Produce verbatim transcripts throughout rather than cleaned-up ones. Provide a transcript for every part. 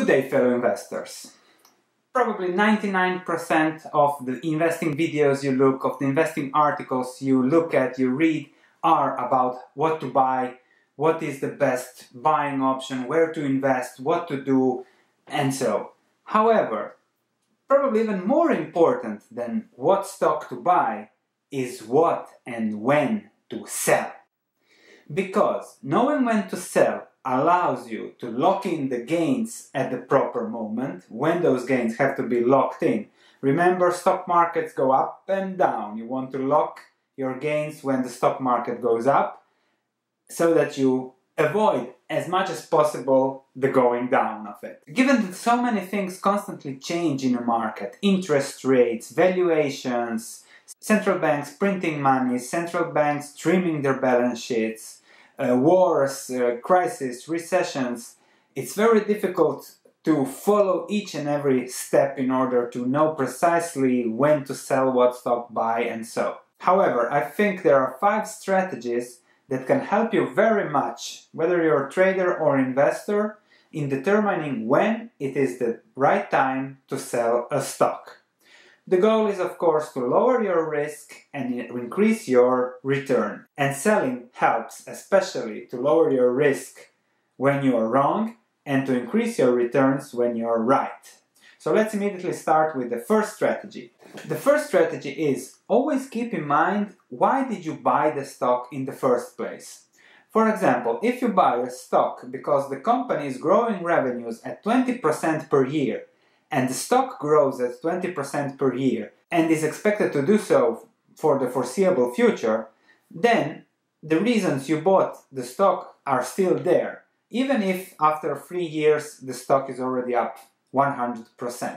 Good day, fellow investors. Probably ninety-nine percent of the investing videos you look, of the investing articles you look at, you read, are about what to buy, what is the best buying option, where to invest, what to do, and so. However, probably even more important than what stock to buy is what and when to sell. Because knowing when to sell allows you to lock in the gains at the proper moment, when those gains have to be locked in. Remember, stock markets go up and down. You want to lock your gains when the stock market goes up so that you avoid as much as possible the going down of it. Given that so many things constantly change in a market, interest rates, valuations, central banks printing money, central banks trimming their balance sheets, Uh, wars, uh, crises, recessions, it's very difficult to follow each and every step in order to know precisely when to sell, what stock buy, and so. However, I think there are five strategies that can help you very much, whether you're a trader or investor, in determining when it is the right time to sell a stock. The goal is, of course, to lower your risk and increase your return. And selling helps especially to lower your risk when you are wrong and to increase your returns when you are right. So let's immediately start with the first strategy. The first strategy is always keep in mind, why did you buy the stock in the first place? For example, if you buy a stock because the company is growing revenues at twenty percent per year, and the stock grows at twenty percent per year and is expected to do so for the foreseeable future, then the reasons you bought the stock are still there, even if after three years the stock is already up one hundred percent.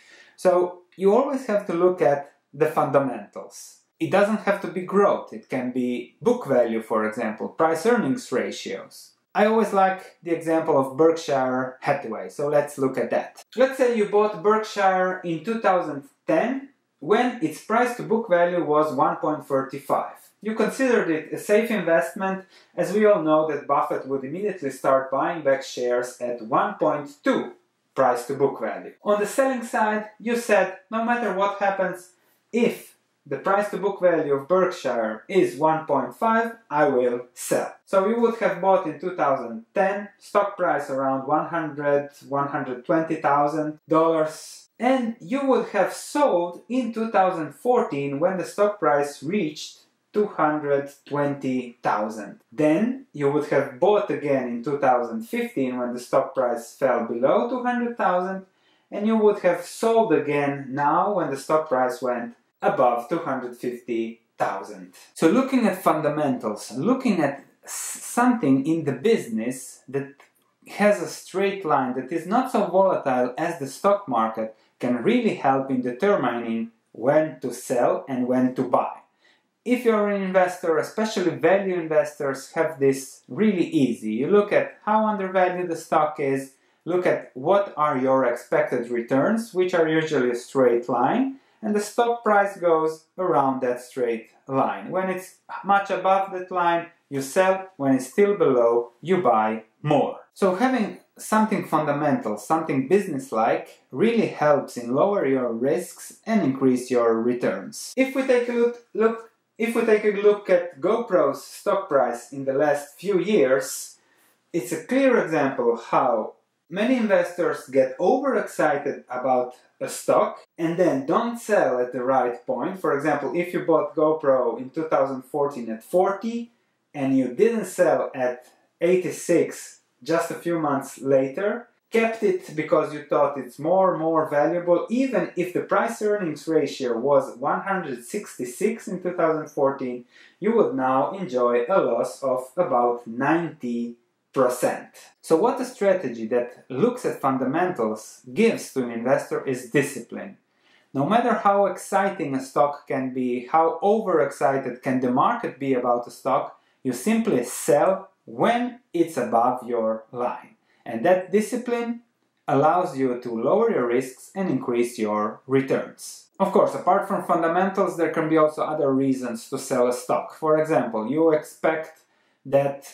So you always have to look at the fundamentals. It doesn't have to be growth, it can be book value, for example, price-earnings ratios. I always like the example of Berkshire Hathaway, so let's look at that. Let's say you bought Berkshire in two thousand ten, when its price to book value was one point three five. You considered it a safe investment, as we all know that Buffett would immediately start buying back shares at one point two price to book value. On the selling side, you said, no matter what happens, if the price to book value of Berkshire is one point five, I will sell. So you would have bought in two thousand ten, stock price around one hundred, one hundred twenty thousand dollars, and you would have sold in two thousand fourteen when the stock price reached two hundred twenty thousand. Then you would have bought again in two thousand fifteen when the stock price fell below two hundred thousand, and you would have sold again now when the stock price went above two hundred fifty thousand. So looking at fundamentals, looking at something in the business that has a straight line, that is not so volatile as the stock market, can really help in determining when to sell and when to buy. If you're an investor, especially value investors, have this really easy. You look at how undervalued the stock is, look at what are your expected returns, which are usually a straight line, and the stock price goes around that straight line. When it's much above that line, you sell. When it's still below, you buy more. So having something fundamental, something business-like, really helps in lower your risks and increase your returns. If we take a look, look, if we take a look at GoPro's stock price in the last few years, it's a clear example how many investors get overexcited about a stock and then don't sell at the right point. For example, if you bought GoPro in two thousand fourteen at forty and you didn't sell at eighty-six just a few months later, kept it because you thought it's more and more valuable, even if the price-earnings ratio was one hundred sixty-six in two thousand fourteen, you would now enjoy a loss of about ninety percent. So what a strategy that looks at fundamentals gives to an investor is discipline. No matter how exciting a stock can be, how overexcited can the market be about a stock, you simply sell when it's above your line. And that discipline allows you to lower your risks and increase your returns. Of course, apart from fundamentals, there can be also other reasons to sell a stock. For example, you expect that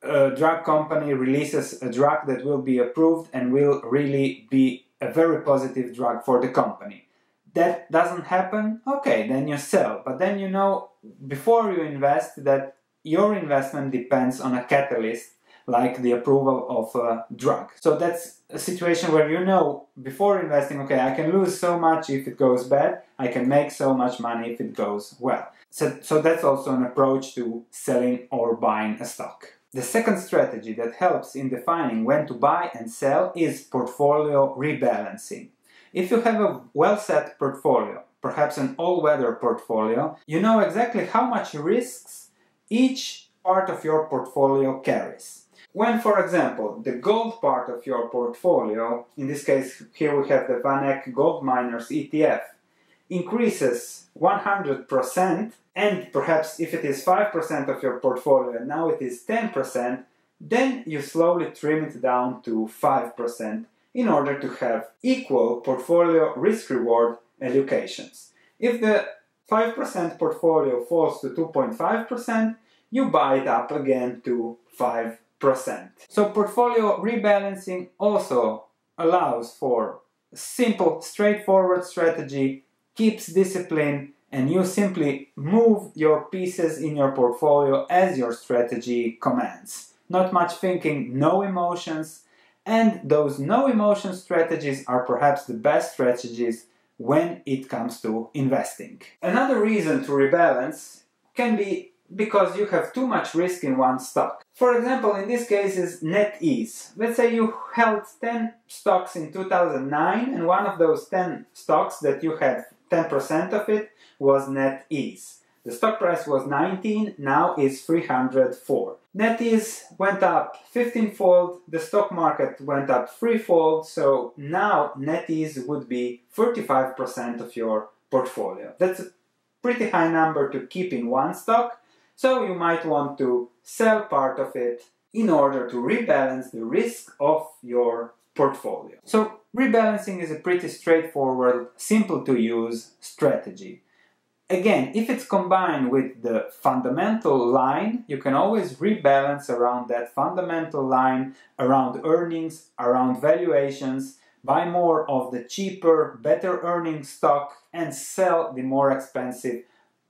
a drug company releases a drug that will be approved and will really be a very positive drug for the company. That doesn't happen, okay, then you sell. But then you know, before you invest, that your investment depends on a catalyst like the approval of a drug. So that's a situation where you know before investing, okay, I can lose so much if it goes bad, I can make so much money if it goes well. So, so that's also an approach to selling or buying a stock. The second strategy that helps in defining when to buy and sell is portfolio rebalancing. If you have a well-set portfolio, perhaps an all-weather portfolio, you know exactly how much risks each part of your portfolio carries. When, for example, the gold part of your portfolio, in this case here we have the Van Eck Gold Miners E T F, increases one hundred percent, and perhaps if it is five percent of your portfolio and now it is ten percent, then you slowly trim it down to five percent in order to have equal portfolio risk-reward allocations. If the five percent portfolio falls to two point five percent, you buy it up again to five percent. So portfolio rebalancing also allows for a simple, straightforward strategy, keeps discipline, and you simply move your pieces in your portfolio as your strategy commands. Not much thinking, no emotions, and those no emotion strategies are perhaps the best strategies when it comes to investing. Another reason to rebalance can be because you have too much risk in one stock. For example, in this case is NetEase. Let's say you held ten stocks in two thousand nine, and one of those ten stocks that you had ten percent of it was NetEase. The stock price was nineteen, now is three hundred four. NetEase went up fifteen-fold, the stock market went up three-fold, so now NetEase would be thirty-five percent of your portfolio. That's a pretty high number to keep in one stock, so you might want to sell part of it in order to rebalance the risk of your portfolio. So rebalancing is a pretty straightforward, simple to use strategy. Again, if it's combined with the fundamental line, you can always rebalance around that fundamental line, around earnings, around valuations, buy more of the cheaper, better earning stock and sell the more expensive,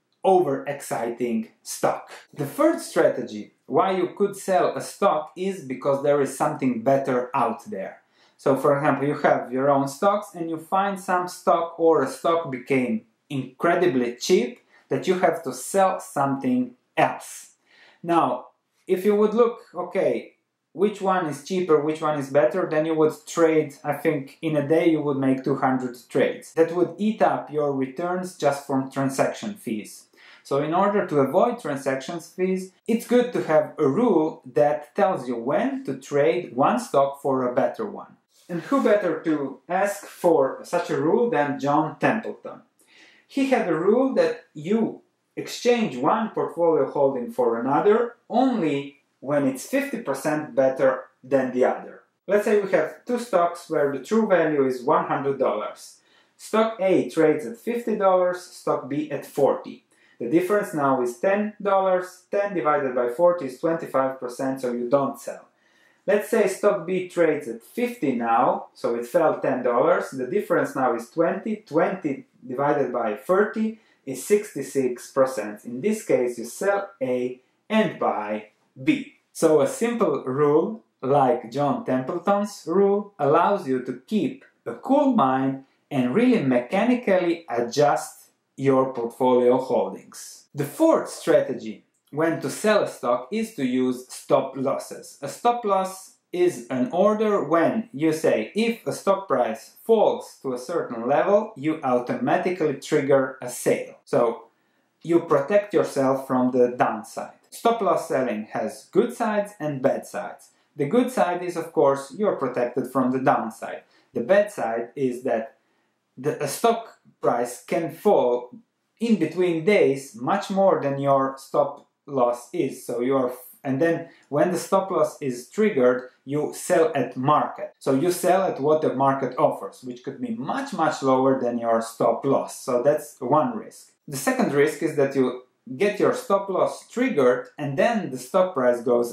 over-exciting stock. The third strategy why you could sell a stock is because there is something better out there. So for example, you have your own stocks and you find some stock or a stock became incredibly cheap that you have to sell something else. Now, if you would look, okay, which one is cheaper, which one is better, then you would trade, I think in a day you would make two hundred trades. That would eat up your returns just from transaction fees. So in order to avoid transaction fees, it's good to have a rule that tells you when to trade one stock for a better one. And who better to ask for such a rule than John Templeton? He had a rule that you exchange one portfolio holding for another only when it's fifty percent better than the other. Let's say we have two stocks where the true value is one hundred dollars. Stock A trades at fifty dollars, stock B at forty dollars. The difference now is ten dollars, ten divided by forty is twenty-five percent, so you don't sell. Let's say stock B trades at fifty now, so it fell ten dollars. The difference now is twenty. twenty divided by thirty is sixty-six percent. In this case, you sell A and buy B. So a simple rule, like John Templeton's rule, allows you to keep a cool mind and really mechanically adjust your portfolio holdings. The fourth strategy when to sell a stock is to use stop losses. A stop loss is an order when you say if a stock price falls to a certain level, you automatically trigger a sale. So you protect yourself from the downside. Stop loss selling has good sides and bad sides. The good side is, of course, you're protected from the downside. The bad side is that the a stock price can fall in between days much more than your stop loss is. So you're and then when the stop loss is triggered, you sell at market. So you sell at what the market offers, which could be much, much lower than your stop loss. So that's one risk. The second risk is that you get your stop loss triggered and then the stock price goes up.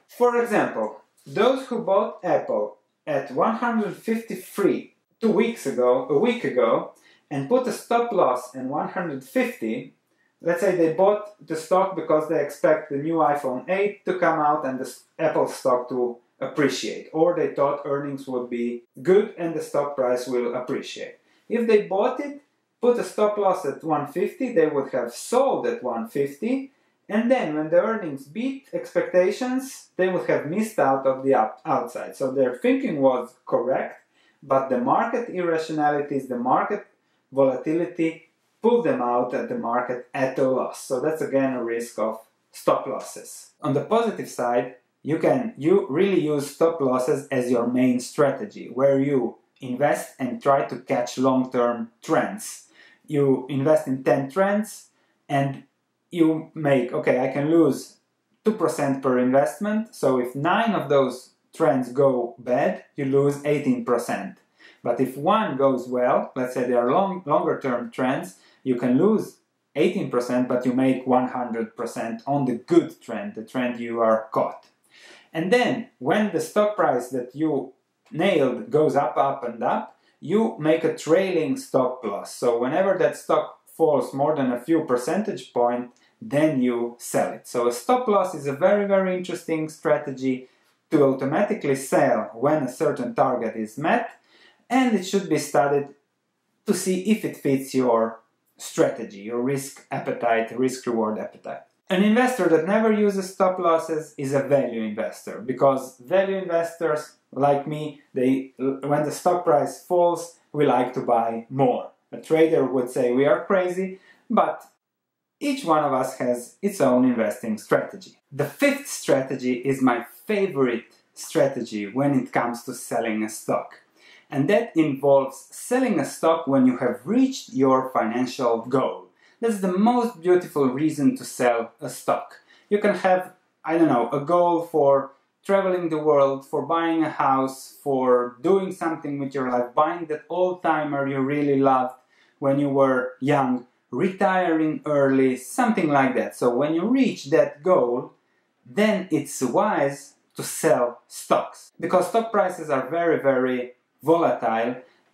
For example, those who bought Apple at one hundred fifty-three two weeks ago, a week ago, and put a stop loss in one hundred fifty, let's say they bought the stock because they expect the new iPhone eight to come out and the Apple stock to appreciate, or they thought earnings would be good and the stock price will appreciate. If they bought it, put a stop loss at one hundred fifty, they would have sold at one hundred fifty, and then when the earnings beat expectations, they would have missed out of the outside. So their thinking was correct, but the market irrationalities, the market volatility pulled them out at the market at a loss. So that's again a risk of stop losses. On the positive side, you can you really use stop losses as your main strategy, where you invest and try to catch long-term trends. You invest in ten trends and you make, okay, I can lose two percent per investment, so if nine of those trends go bad, you lose eighteen percent. But if one goes well, let's say they are long, longer term trends, you can lose eighteen percent, but you make one hundred percent on the good trend, the trend you are caught. And then when the stock price that you nailed goes up, up and up, you make a trailing stop loss. So whenever that stock falls more than a few percentage points, then you sell it. So a stop loss is a very, very interesting strategy to automatically sell when a certain target is met, and it should be studied to see if it fits your strategy, your risk appetite, risk-reward appetite. An investor that never uses stop losses is a value investor, because value investors, like me, they, when the stock price falls, we like to buy more. A trader would say we are crazy, but each one of us has its own investing strategy. The fifth strategy is my favorite strategy when it comes to selling a stock. And that involves selling a stock when you have reached your financial goal. That's the most beautiful reason to sell a stock. You can have, I don't know, a goal for traveling the world, for buying a house, for doing something with your life, buying that old-timer you really loved when you were young, retiring early, something like that. So when you reach that goal, then it's wise to sell stocks, because stock prices are very, very volatile,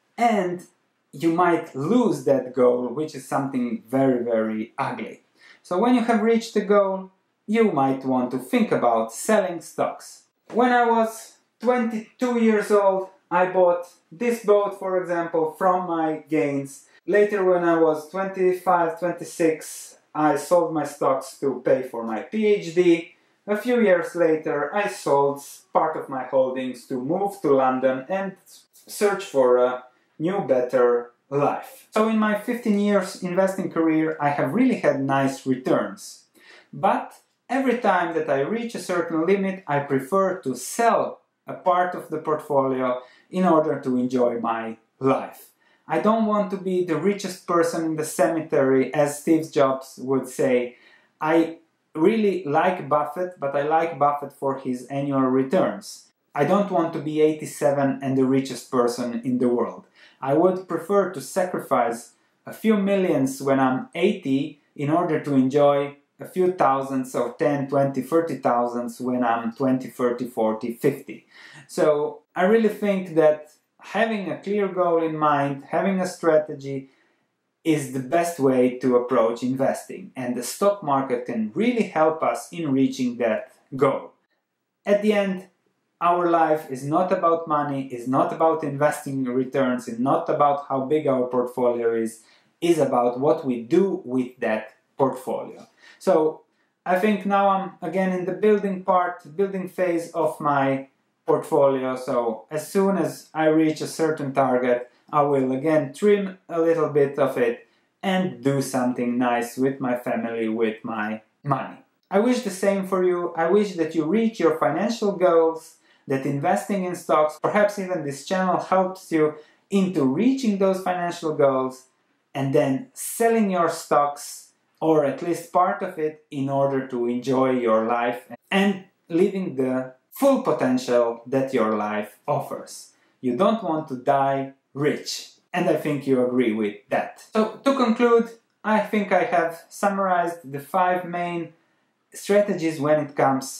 and you might lose that goal, which is something very, very ugly. So when you have reached the goal, you might want to think about selling stocks. When I was twenty-two years old, I bought this boat, for example, from my gains. Later, when I was twenty-five, twenty-six, I sold my stocks to pay for my PhD. A few years later, I sold part of my holdings to move to London and search for a new, better life. So in my fifteen years investing career, I have really had nice returns. But every time that I reach a certain limit, I prefer to sell a part of the portfolio in order to enjoy my life. I don't want to be the richest person in the cemetery, as Steve Jobs would say. I really like Buffett, but I like Buffett for his annual returns. I don't want to be eighty-seven and the richest person in the world. I would prefer to sacrifice a few millions when I'm eighty in order to enjoy a few thousands or ten, twenty, thirty thousands when I'm twenty, thirty, forty, fifty. So I really think that having a clear goal in mind, having a strategy, is the best way to approach investing, and the stock market can really help us in reaching that goal. At the end, our life is not about money, is not about investing returns, is not about how big our portfolio is, is about what we do with that portfolio. So I think now I'm again in the building part, building phase of my portfolio. So as soon as I reach a certain target, I will again trim a little bit of it and do something nice with my family, with my money. I wish the same for you. I wish that you reach your financial goals, that investing in stocks, perhaps even this channel, helps you into reaching those financial goals and then selling your stocks, or at least part of it, in order to enjoy your life and living the full potential that your life offers. You don't want to die rich, and I think you agree with that. So to conclude, I think I have summarized the five main strategies when it comes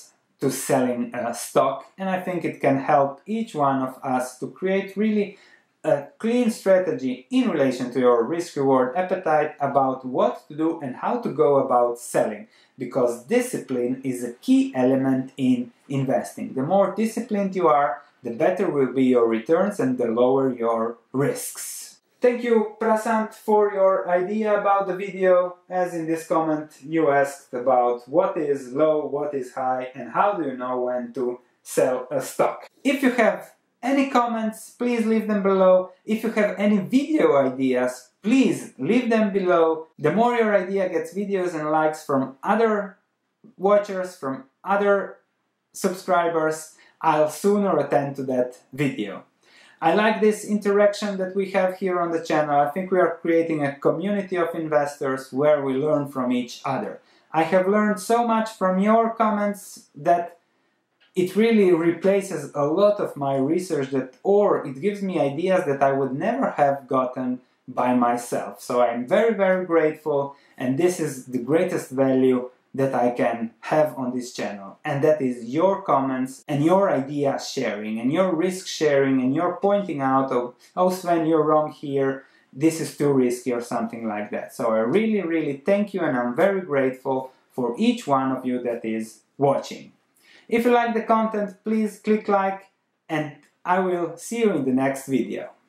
to selling a stock, and I think it can help each one of us to create really a clean strategy in relation to your risk-reward appetite about what to do and how to go about selling, because discipline is a key element in investing. The more disciplined you are, the better will be your returns and the lower your risks. Thank you, Prasant, for your idea about the video. As in this comment you asked about what is low, what is high, and how do you know when to sell a stock. If you have any comments, please leave them below. If you have any video ideas, please leave them below. The more your idea gets videos and likes from other watchers, from other subscribers, I'll sooner attend to that video. I like this interaction that we have here on the channel. I think we are creating a community of investors where we learn from each other. I have learned so much from your comments that it really replaces a lot of my research, that, or it gives me ideas that I would never have gotten by myself. So I'm very, very grateful, and this is the greatest value that I can have on this channel, and that is your comments and your idea sharing and your risk sharing and your pointing out of, oh Sven, you're wrong here, this is too risky or something like that. So I really, really thank you, and I'm very grateful for each one of you that is watching. If you like the content, please click like, and I will see you in the next video.